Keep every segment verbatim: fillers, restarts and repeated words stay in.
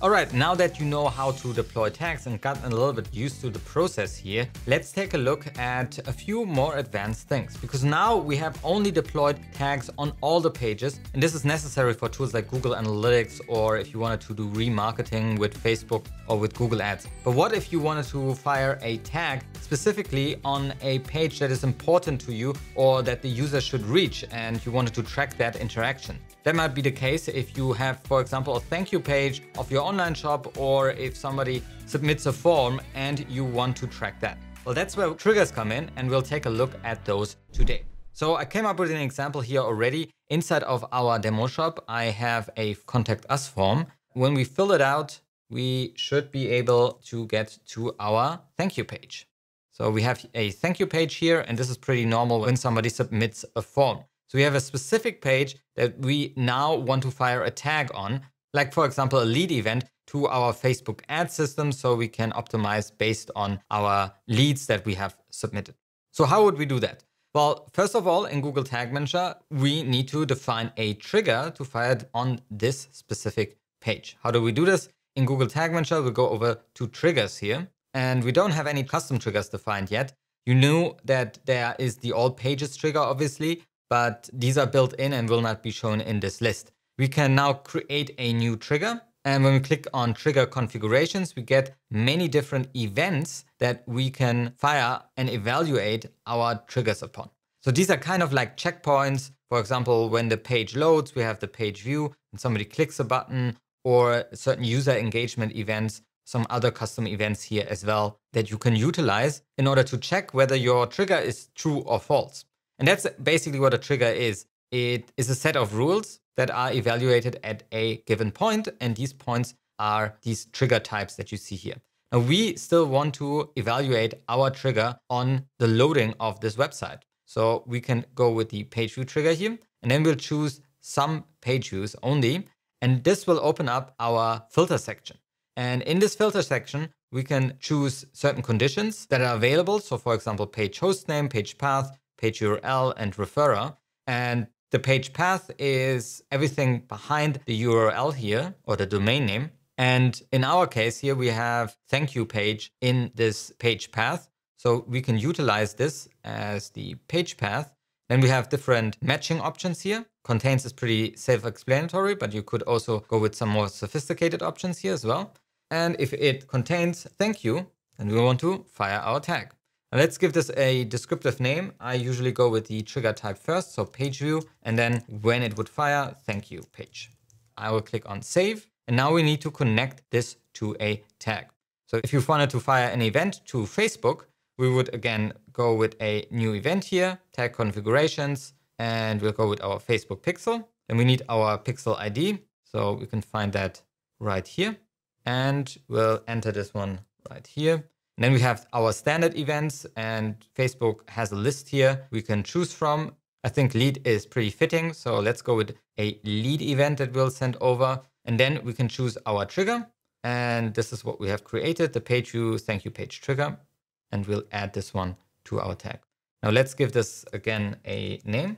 Alright, now that you know how to deploy tags and gotten a little bit used to the process here, let's take a look at a few more advanced things. Because now we have only deployed tags on all the pages, and this is necessary for tools like Google Analytics, or if you wanted to do remarketing with Facebook or with Google Ads. But what if you wanted to fire a tag specifically on a page that is important to you or that the user should reach, and you wanted to track that interaction? That might be the case if you have, for example, a thank you page of your online shop, or if somebody submits a form and you want to track that. Well, that's where triggers come in, and we'll take a look at those today. So I came up with an example here already. Inside of our demo shop, I have a contact us form. When we fill it out, we should be able to get to our thank you page. So we have a thank you page here, and this is pretty normal when somebody submits a form. So we have a specific page that we now want to fire a tag on, like for example, a lead event to our Facebook ad system, so we can optimize based on our leads that we have submitted. So how would we do that? Well, first of all, in Google Tag Manager, we need to define a trigger to fire it on this specific page. How do we do this? In Google Tag Manager, we'll go over to triggers here, and we don't have any custom triggers defined yet. You knew that there is the all pages trigger, obviously, but these are built in and will not be shown in this list. We can now create a new trigger. And when we click on trigger configurations, we get many different events that we can fire and evaluate our triggers upon. So these are kind of like checkpoints. For example, when the page loads, we have the page view and somebody clicks a button, or certain user engagement events, some other custom events here as well that you can utilize in order to check whether your trigger is true or false. And that's basically what a trigger is. It is a set of rules that are evaluated at a given point, and these points are these trigger types that you see here. Now, we still want to evaluate our trigger on the loading of this website. So we can go with the page view trigger here, and then we'll choose some page views only, and this will open up our filter section. And in this filter section, we can choose certain conditions that are available. So for example, page host name, page path, page U R L, and referrer. And the page path is everything behind the U R L here, or the domain name. And in our case here, we have thank you page in this page path. So we can utilize this as the page path. Then we have different matching options here. Contains is pretty self-explanatory, but you could also go with some more sophisticated options here as well. And if it contains thank you, then we want to fire our tag. Now let's give this a descriptive name. I usually go with the trigger type first, so page view, and then when it would fire, thank you page. I will click on save, and now we need to connect this to a tag. So if you wanted to fire an event to Facebook, we would again go with a new event here, tag configurations, and we'll go with our Facebook pixel. Then we need our pixel I D, so we can find that right here, and we'll enter this one right here. And then we have our standard events, and Facebook has a list here we can choose from. I think lead is pretty fitting, so let's go with a lead event that we'll send over. And then we can choose our trigger. And this is what we have created, the page view thank you page trigger. And we'll add this one to our tag. Now let's give this again a name.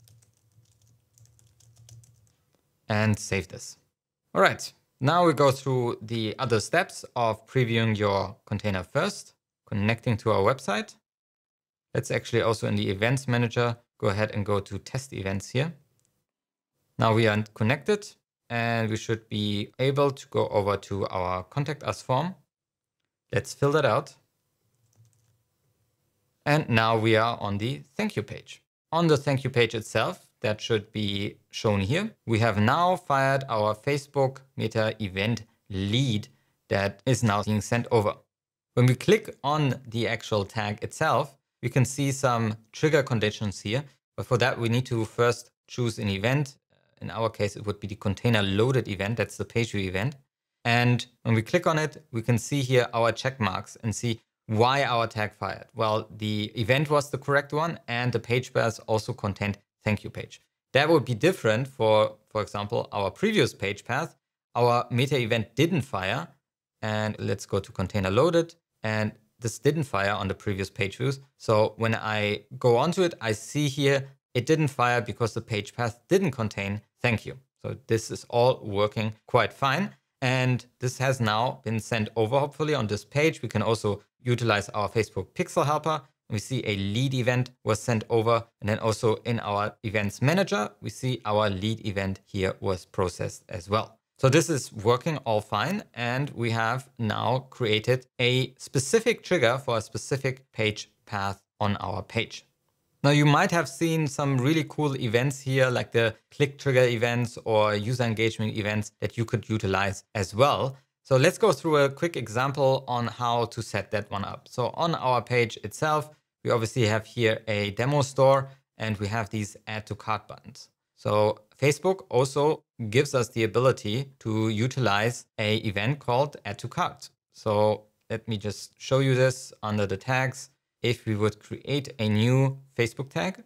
And save this. All right. Now we go through the other steps of previewing your container first, connecting to our website. Let's actually also in the events manager, go ahead and go to test events here. Now we are connected, and we should be able to go over to our contact us form. Let's fill that out. And now we are on the thank you page. On the thank you page itself, that should be shown here. We have now fired our Facebook Meta event lead that is now being sent over. When we click on the actual tag itself, we can see some trigger conditions here. But for that, we need to first choose an event. In our case, it would be the container loaded event. That's the page view event. And when we click on it, we can see here our check marks and see why our tag fired. Well, the event was the correct one, and the page path also contained thank you page. That would be different for, for example, our previous page path. Our meta event didn't fire. And let's go to container loaded. And this didn't fire on the previous page views. So when I go onto it, I see here it didn't fire because the page path didn't contain thank you. So this is all working quite fine. And this has now been sent over, hopefully, on this page. We can also utilize our Facebook Pixel Helper. We see a lead event was sent over. And then also in our events manager, we see our lead event here was processed as well. So this is working all fine. And we have now created a specific trigger for a specific page path on our page. Now you might have seen some really cool events here, like the click trigger events or user engagement events that you could utilize as well. So let's go through a quick example on how to set that one up. So on our page itself, we obviously have here a demo store and we have these add to cart buttons. So Facebook also gives us the ability to utilize a event called add to cart. So let me just show you this under the tags. If we would create a new Facebook tag,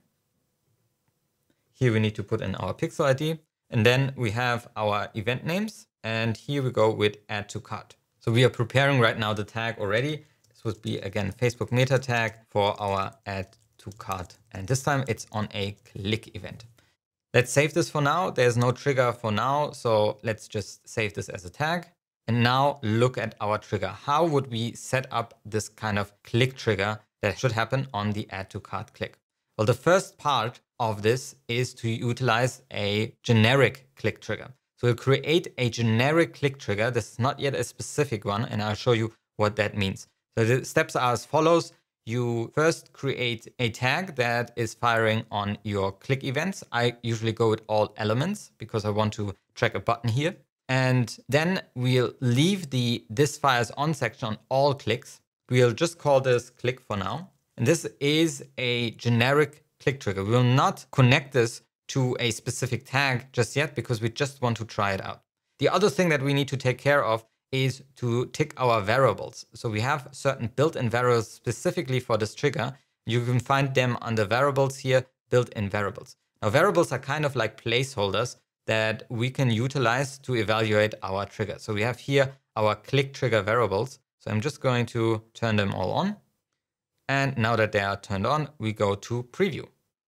here we need to put in our pixel I D, and then we have our event names, and here we go with add to cart. So we are preparing right now the tag already. This would be again Facebook meta tag for our add to cart, and this time it's on a click event. Let's save this for now. There's no trigger for now, so let's just save this as a tag. And now look at our trigger. How would we set up this kind of click trigger that should happen on the add to cart click? Well, the first part of this is to utilize a generic click trigger. So we'll create a generic click trigger. This is not yet a specific one, and I'll show you what that means. So the steps are as follows. You first create a tag that is firing on your click events. I usually go with all elements because I want to track a button here. And then we'll leave the this fires on section on all clicks. We'll just call this click for now. And this is a generic click trigger. We will not connect this to a specific tag just yet because we just want to try it out. The other thing that we need to take care of is to tick our variables. So we have certain built-in variables specifically for this trigger. You can find them under variables here, built-in variables. Now variables are kind of like placeholders that we can utilize to evaluate our trigger. So we have here our click trigger variables. So I'm just going to turn them all on. And now that they are turned on, we go to preview.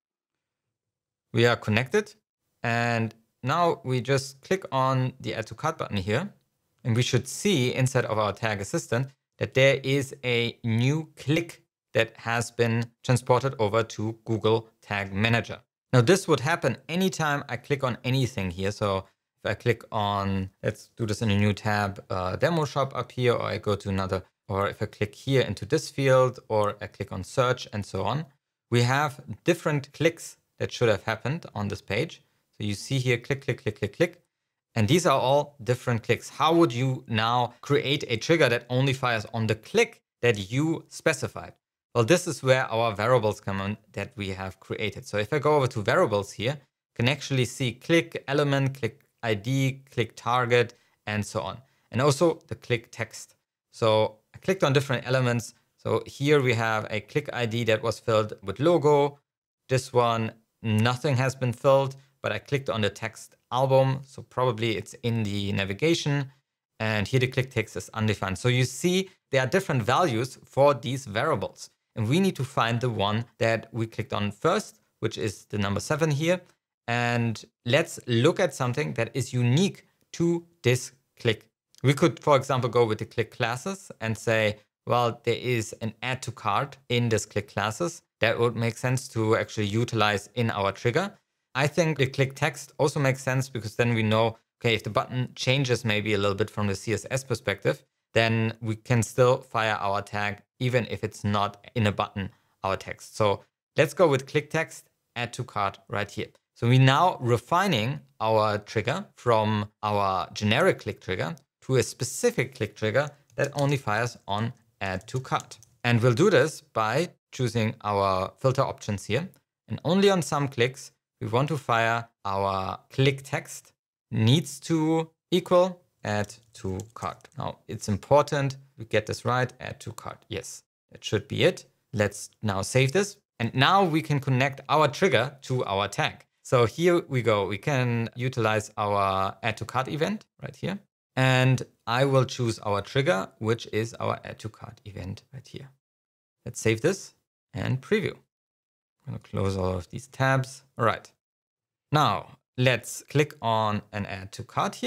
We are connected. And now we just click on the add to cart button here. And we should see inside of our tag assistant that there is a new click that has been transported over to Google Tag Manager. Now this would happen anytime I click on anything here. So if I click on, let's do this in a new tab, uh, demo shop up here, or I go to another, or if I click here into this field, or I click on search and so on, we have different clicks that should have happened on this page. So you see here, click, click, click, click, click. And these are all different clicks. How would you now create a trigger that only fires on the click that you specified? Well, this is where our variables come in that we have created. So if I go over to variables here, you can actually see click element, click I D, click target, and so on. And also the click text. So I clicked on different elements. So here we have a click I D that was filled with logo. This one, nothing has been filled, but I clicked on the text album. So probably it's in the navigation. And here the click text is undefined. So you see there are different values for these variables. And we need to find the one that we clicked on first, which is the number seven here. And let's look at something that is unique to this click. We could, for example, go with the click classes and say, well, there is an add to cart in this click classes. That would make sense to actually utilize in our trigger. I think the click text also makes sense because then we know, okay, if the button changes maybe a little bit from the C S S perspective, then we can still fire our tag even if it's not in a button, our text. So let's go with click text, add to cart right here. So we're now refining our trigger from our generic click trigger to a specific click trigger that only fires on add to cart. And we'll do this by choosing our filter options here. And only on some clicks, we want to fire our click text needs to equal add to cart. Now it's important we get this right, add to cart. Yes, that should be it. Let's now save this. And now we can connect our trigger to our tag. So here we go. We can utilize our add to cart event right here. And I will choose our trigger, which is our add to cart event right here. Let's save this and preview. I'm going to close all of these tabs. All right. Now let's click on an add to cart here.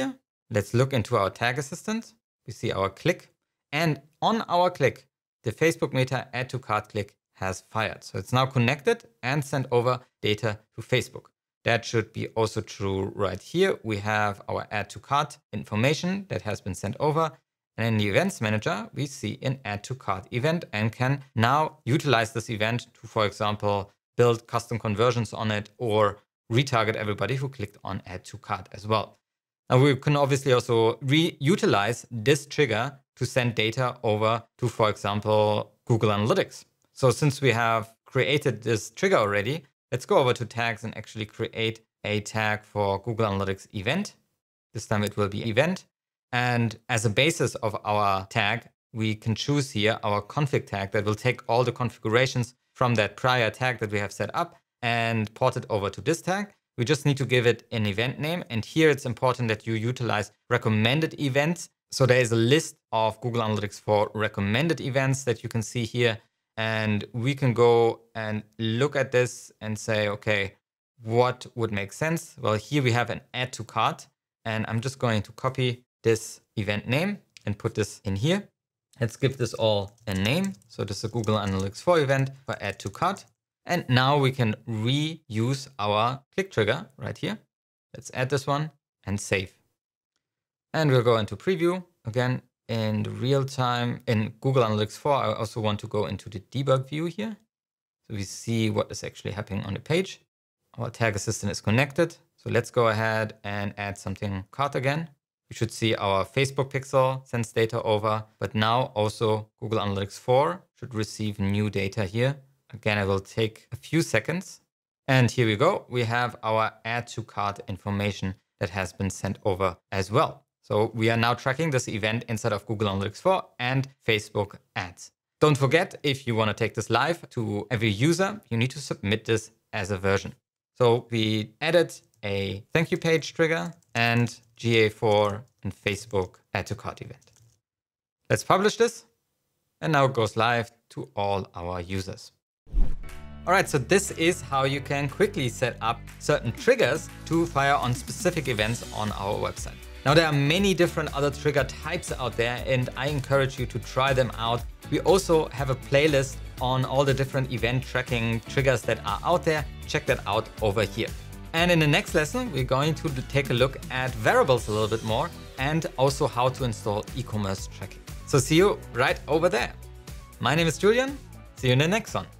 Let's look into our tag assistant. We see our click, and on our click, the Facebook Meta add to cart click has fired. So it's now connected and sent over data to Facebook. That should be also true right here. We have our add to cart information that has been sent over. And in the events manager, we see an add to cart event and can now utilize this event to, for example, build custom conversions on it or retarget everybody who clicked on add to cart as well. Now we can obviously also reutilize this trigger to send data over to, for example, Google Analytics. So since we have created this trigger already, let's go over to tags and actually create a tag for Google Analytics event. This time it will be event. And as a basis of our tag, we can choose here our config tag that will take all the configurations from that prior tag that we have set up and port it over to this tag. We just need to give it an event name. And here it's important that you utilize recommended events. So there is a list of Google Analytics for recommended events that you can see here. And we can go and look at this and say, okay, what would make sense? Well, here we have an add to cart, and I'm just going to copy this event name and put this in here. Let's give this all a name. So this is a Google Analytics four event for add to cart. And now we can reuse our click trigger right here. Let's add this one and save. And we'll go into preview again in the real time in Google Analytics four. I also want to go into the debug view here. So we see what is actually happening on the page. Our tag assistant is connected. So let's go ahead and add something cart again. We should see our Facebook pixel sends data over, but now also Google Analytics four should receive new data here. Again, it will take a few seconds. And here we go. We have our add to cart information that has been sent over as well. So we are now tracking this event inside of Google Analytics four and Facebook ads. Don't forget, if you want to take this live to every user, you need to submit this as a version. So we added a thank you page trigger and G A four and Facebook add to cart event. Let's publish this. And now it goes live to all our users. All right, so this is how you can quickly set up certain triggers to fire on specific events on our website. Now, there are many different other trigger types out there, and I encourage you to try them out. We also have a playlist on all the different event tracking triggers that are out there. Check that out over here. And in the next lesson, we're going to take a look at variables a little bit more and also how to install e-commerce tracking. So see you right over there. My name is Julian. See you in the next one.